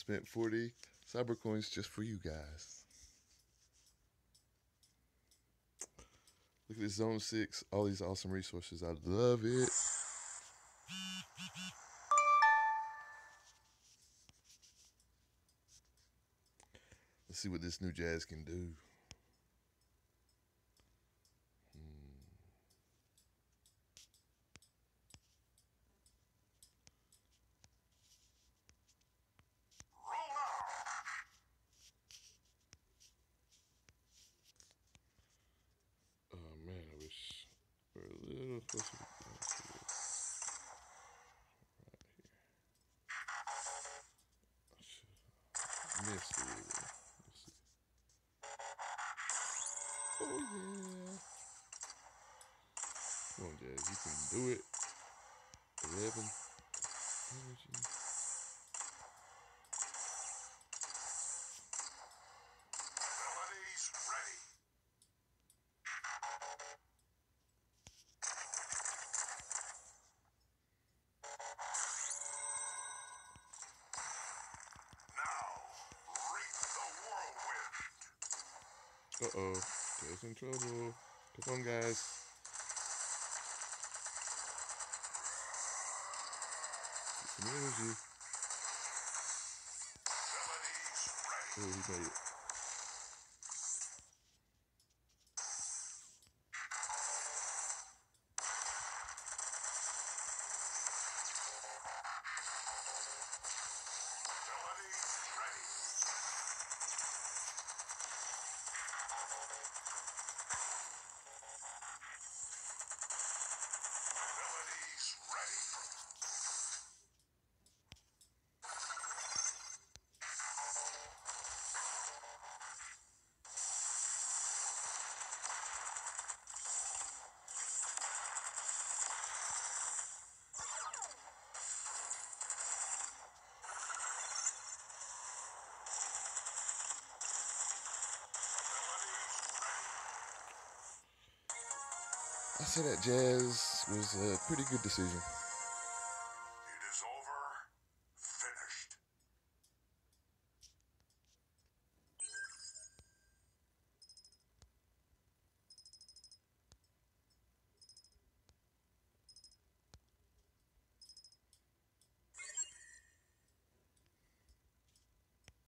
I spent 40 cyber coins just for you guys. Look at this Zone 6, all these awesome resources. I love it. Let's see what this new Jazz can do. Oh man, I wish we were a little closer to this. Right here. I should missed a little. Let's see. Oh yeah. Come on, Jazz, you can do it. 11 energy. Uh-oh, Jazz in trouble. Come on, guys. Get some energy. Oh, he made it. I say that Jazz was a pretty good decision.